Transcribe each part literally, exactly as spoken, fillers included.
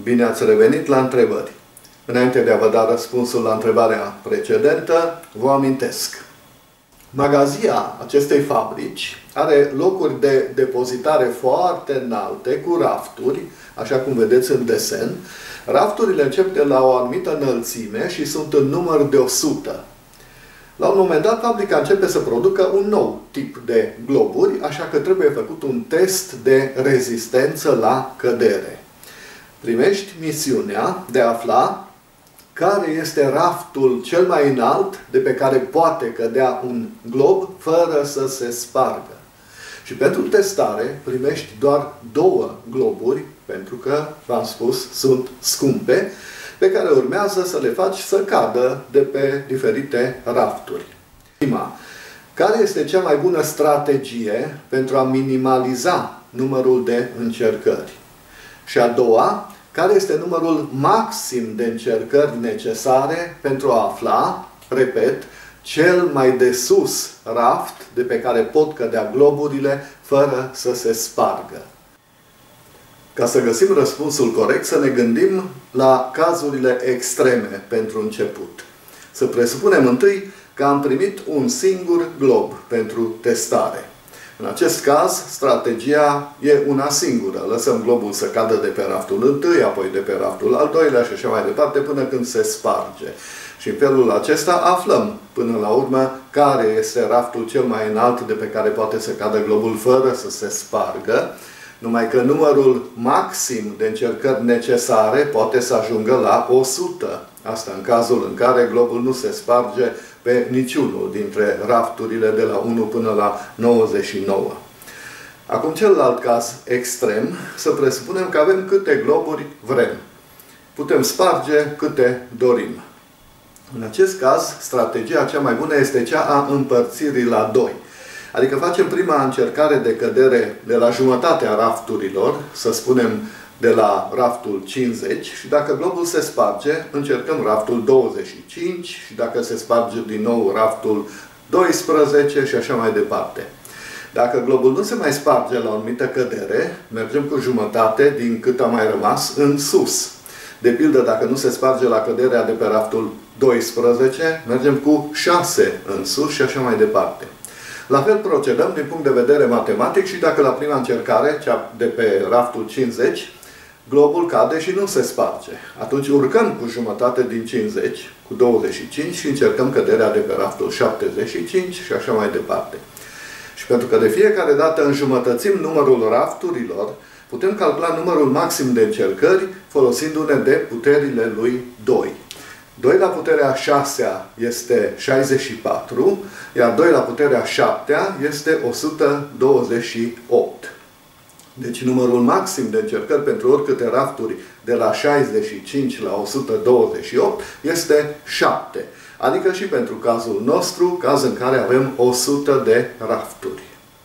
Bine ați revenit la întrebări. Înainte de a vă da răspunsul la întrebarea precedentă, vă amintesc. Magazia acestei fabrici are locuri de depozitare foarte înalte, cu rafturi, așa cum vedeți în desen. Rafturile încep de la o anumită înălțime și sunt în număr de o sută. La un moment dat, fabrica începe să producă un nou tip de globuri, așa că trebuie făcut un test de rezistență la cădere. Primești misiunea de a afla care este raftul cel mai înalt de pe care poate cădea un glob fără să se spargă. Și pentru testare primești doar două globuri, pentru că, v-am spus, sunt scumpe, pe care urmează să le faci să cadă de pe diferite rafturi. Prima, care este cea mai bună strategie pentru a minimaliza numărul de încercări? Și a doua, care este numărul maxim de încercări necesare pentru a afla, repet, cel mai de sus raft de pe care pot cădea globurile fără să se spargă? Ca să găsim răspunsul corect, să ne gândim la cazurile extreme pentru început. Să presupunem întâi că am primit un singur glob pentru testare. În acest caz, strategia e una singură. Lăsăm globul să cadă de pe raftul întâi, apoi de pe raftul al doilea și așa mai departe, până când se sparge. Și în felul acesta aflăm, până la urmă, care este raftul cel mai înalt de pe care poate să cadă globul fără să se spargă. Numai că numărul maxim de încercări necesare poate să ajungă la o sută. Asta în cazul în care globul nu se sparge pe niciunul dintre rafturile de la unu până la nouăzeci și nouă. Acum, celălalt caz extrem, să presupunem că avem câte globuri vrem. Putem sparge câte dorim. În acest caz, strategia cea mai bună este cea a împărțirii la doi. Adică facem prima încercare de cădere de la jumătatea rafturilor, să spunem de la raftul cincizeci, și dacă globul se sparge, încercăm raftul douăzeci și cinci și dacă se sparge din nou raftul doisprezece și așa mai departe. Dacă globul nu se mai sparge la o anumită cădere, mergem cu jumătate din cât a mai rămas în sus. De pildă, dacă nu se sparge la căderea de pe raftul doisprezece, mergem cu șase în sus și așa mai departe. La fel procedăm din punct de vedere matematic și dacă la prima încercare, cea de pe raftul cincizeci, globul cade și nu se sparge. Atunci urcăm cu jumătate din cincizeci, cu douăzeci și cinci, și încercăm căderea de pe raftul șaptezeci și cinci și așa mai departe. Și pentru că de fiecare dată înjumătățim numărul rafturilor, putem calcula numărul maxim de încercări folosindu-ne de puterile lui doi. doi la puterea șasea este șaizeci și patru, iar doi la puterea șaptea este o sută douăzeci și opt. Deci numărul maxim de încercări pentru oricâte rafturi de la șaizeci și cinci la o sută douăzeci și opt este șapte. Adică și pentru cazul nostru, caz în care avem o sută de rafturi.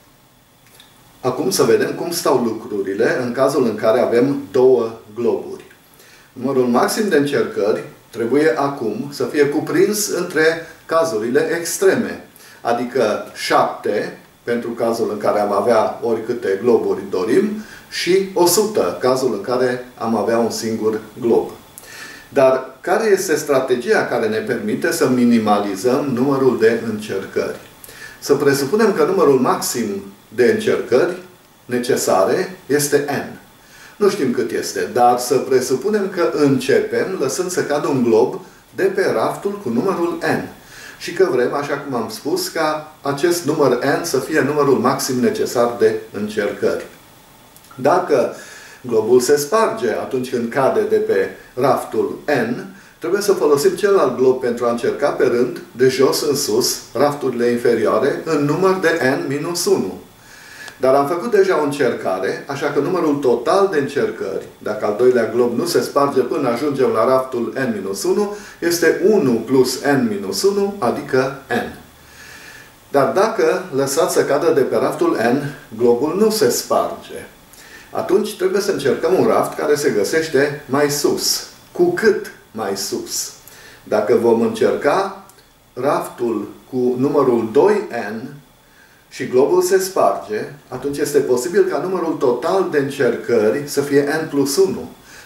Acum să vedem cum stau lucrurile în cazul în care avem două globuri. Numărul maxim de încercări trebuie acum să fie cuprins între cazurile extreme, adică șapte pentru cazul în care am avea oricâte globuri dorim și o sută, cazul în care am avea un singur glob. Dar care este strategia care ne permite să minimalizăm numărul de încercări? Să presupunem că numărul maxim de încercări necesare este n. Nu știm cât este, dar să presupunem că începem lăsând să cadă un glob de pe raftul cu numărul n. Și că vrem, așa cum am spus, ca acest număr n să fie numărul maxim necesar de încercări. Dacă globul se sparge atunci când cade de pe raftul n, trebuie să folosim celălalt glob pentru a încerca pe rând, de jos în sus, rafturile inferioare, în număr de n minus unu. Dar am făcut deja o încercare, așa că numărul total de încercări, dacă al doilea glob nu se sparge până ajungem la raftul n minus unu, este unu plus n minus unu, adică n. Dar dacă lăsați să cadă de pe raftul n, globul nu se sparge. Atunci trebuie să încercăm un raft care se găsește mai sus. Cu cât mai sus? Dacă vom încerca raftul cu numărul doi n, și globul se sparge, atunci este posibil ca numărul total de încercări să fie n plus unu.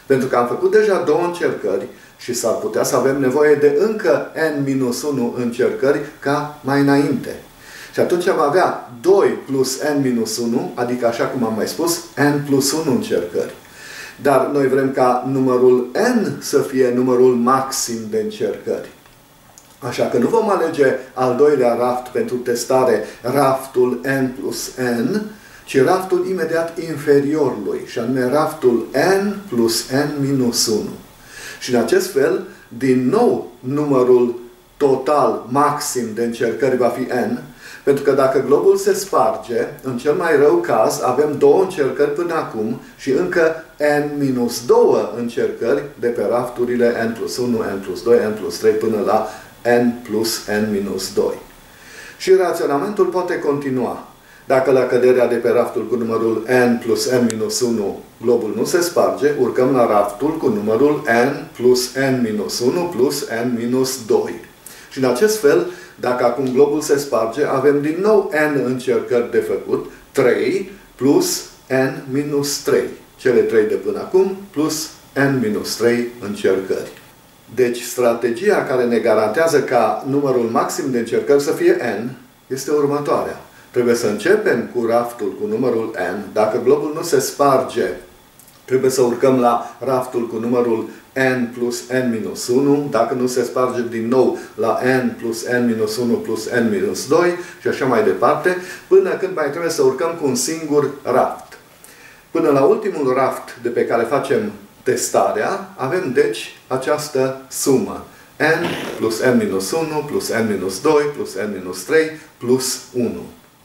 Pentru că am făcut deja două încercări și s-ar putea să avem nevoie de încă n minus unu încercări ca mai înainte. Și atunci am avea doi plus n minus unu, adică așa cum am mai spus, n plus unu încercări. Dar noi vrem ca numărul n să fie numărul maxim de încercări. Așa că nu vom alege al doilea raft pentru testare, raftul n plus n, ci raftul imediat inferior lui, și anume raftul n plus n minus unu. Și în acest fel, din nou, numărul total maxim de încercări va fi n, pentru că dacă globul se sparge, în cel mai rău caz, avem două încercări până acum și încă n minus doi încercări de pe rafturile n plus unu, n plus doi, n plus trei până la n plus n minus doi. Și raționamentul poate continua. Dacă la căderea de pe raftul cu numărul n plus n minus unu globul nu se sparge, urcăm la raftul cu numărul n plus n minus unu plus n minus doi. Și în acest fel, dacă acum globul se sparge, avem din nou n încercări de făcut, trei plus n minus trei. Cele trei de până acum plus n minus trei încercări. Deci, strategia care ne garantează ca numărul maxim de încercări să fie n este următoarea. Trebuie să începem cu raftul cu numărul n. Dacă globul nu se sparge, trebuie să urcăm la raftul cu numărul n plus n minus unu. Dacă nu se sparge, din nou la n plus n minus unu plus n minus doi și așa mai departe, până când mai trebuie să urcăm cu un singur raft. Până la ultimul raft de pe care facem testarea, avem deci această sumă. n plus n minus unu plus n minus doi plus n minus trei plus unu.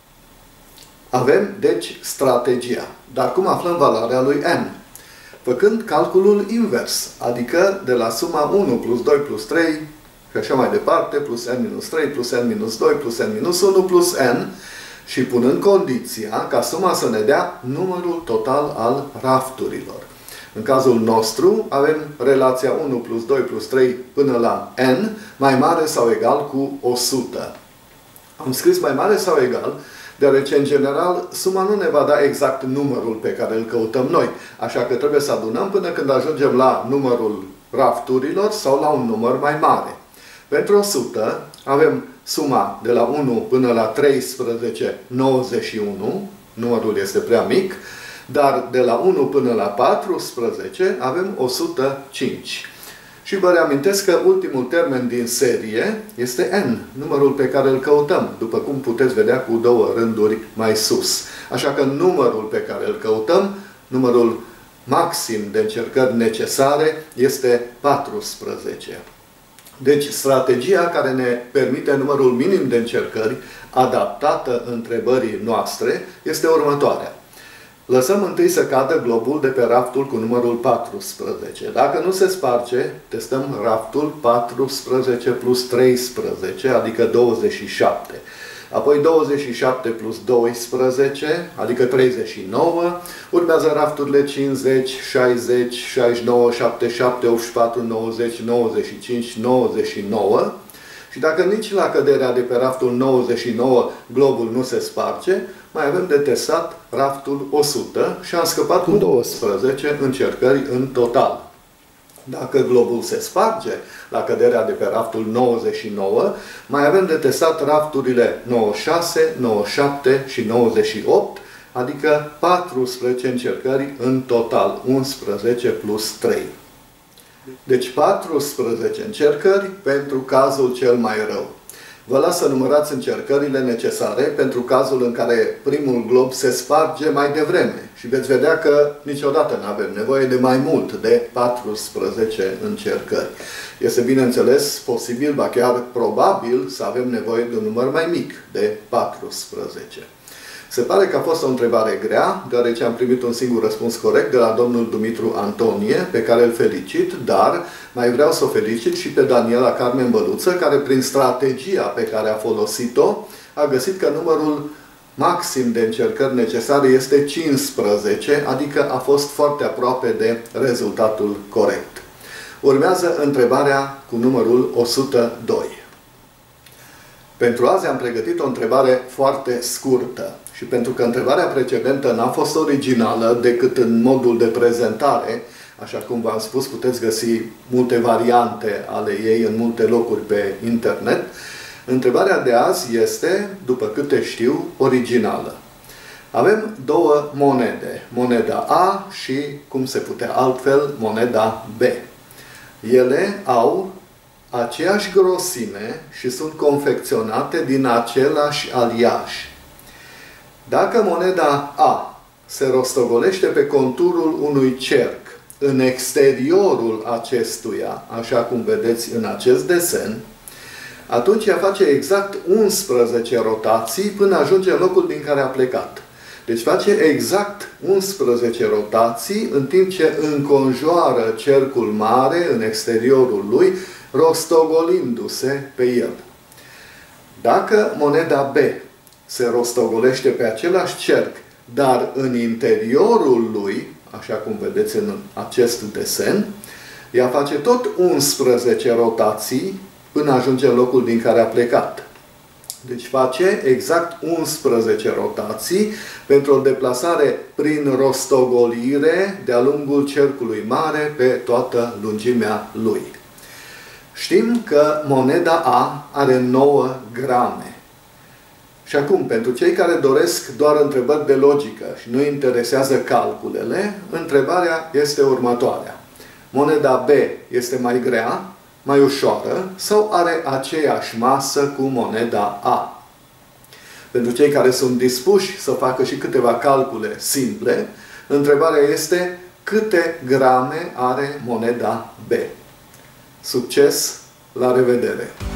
Avem, deci, strategia. Dar cum aflăm valoarea lui n? Făcând calculul invers, adică de la suma unu plus doi plus trei și așa mai departe, plus n minus trei plus n minus doi plus n minus unu plus n, și punând condiția ca suma să ne dea numărul total al rafturilor. În cazul nostru avem relația unu plus doi plus trei până la n mai mare sau egal cu o sută. Am scris mai mare sau egal deoarece, în general, suma nu ne va da exact numărul pe care îl căutăm noi. Așa că trebuie să adunăm până când ajungem la numărul rafturilor sau la un număr mai mare. Pentru o sută avem suma de la unu până la treisprezece, nouăzeci și unu, numărul este prea mic, dar de la unu până la paisprezece avem o sută cinci. Și vă reamintesc că ultimul termen din serie este n, numărul pe care îl căutăm, după cum puteți vedea cu două rânduri mai sus. Așa că numărul pe care îl căutăm, numărul maxim de încercări necesare, este paisprezece. Deci, strategia care ne permite numărul minim de încercări, adaptată întrebării noastre, este următoarea. Lăsăm întâi să cadă globul de pe raftul cu numărul paisprezece. Dacă nu se sparge, testăm raftul paisprezece plus treisprezece, adică douăzeci și șapte. Apoi douăzeci și șapte plus doisprezece, adică treizeci și nouă. Urmează rafturile cincizeci, șaizeci, șaizeci și nouă, șaptezeci și șapte, optzeci și patru, nouăzeci, nouăzeci și cinci, nouăzeci și nouă. Și dacă nici la căderea de pe raftul nouăzeci și nouă globul nu se sparge, mai avem de testat raftul o sută și am scăpat cu douăsprezece încercări în total. Dacă globul se sparge la căderea de pe raftul nouăzeci și nouă, mai avem de testat rafturile nouăzeci și șase, nouăzeci și șapte și nouăzeci și opt, adică paisprezece încercări în total, unsprezece plus trei. Deci paisprezece încercări pentru cazul cel mai rău. Vă las să numărați încercările necesare pentru cazul în care primul glob se sparge mai devreme. Și veți vedea că niciodată nu avem nevoie de mai mult de paisprezece încercări. Este, bineînțeles, posibil, ba chiar probabil, să avem nevoie de un număr mai mic, de paisprezece. Se pare că a fost o întrebare grea, deoarece am primit un singur răspuns corect de la domnul Dumitru Antonie, pe care îl felicit, dar mai vreau să o felicit și pe Daniela Carmen Băluță, care prin strategia pe care a folosit-o, a găsit că numărul maxim de încercări necesare este cincisprezece, adică a fost foarte aproape de rezultatul corect. Urmează întrebarea cu numărul o sută doi. Pentru azi am pregătit o întrebare foarte scurtă. Și pentru că întrebarea precedentă n-a fost originală decât în modul de prezentare, Așa cum v-am spus, puteți găsi multe variante ale ei în multe locuri pe internet. Întrebarea de azi este, după câte știu, originală. Avem două monede, moneda A și, cum se putea altfel, moneda B. Ele au aceeași grosime și sunt confecționate din același aliaj. Dacă moneda A se rostogolește pe conturul unui cerc în exteriorul acestuia, așa cum vedeți în acest desen, atunci ea face exact unsprezece rotații până ajunge în locul din care a plecat. Deci face exact unsprezece rotații în timp ce înconjoară cercul mare în exteriorul lui, rostogolindu-se pe el. Dacă moneda B se rostogolește pe același cerc, dar în interiorul lui, așa cum vedeți în acest desen, ea face tot unsprezece rotații până ajunge în locul din care a plecat. Deci face exact unsprezece rotații pentru o deplasare prin rostogolire de-a lungul cercului mare pe toată lungimea lui. Știm că moneda A are nouă grame. Și acum, pentru cei care doresc doar întrebări de logică și nu interesează calculele, întrebarea este următoarea. Moneda B este mai grea, mai ușoară sau are aceeași masă cu moneda A? Pentru cei care sunt dispuși să facă și câteva calcule simple, întrebarea este câte grame are moneda B? Succes! La revedere!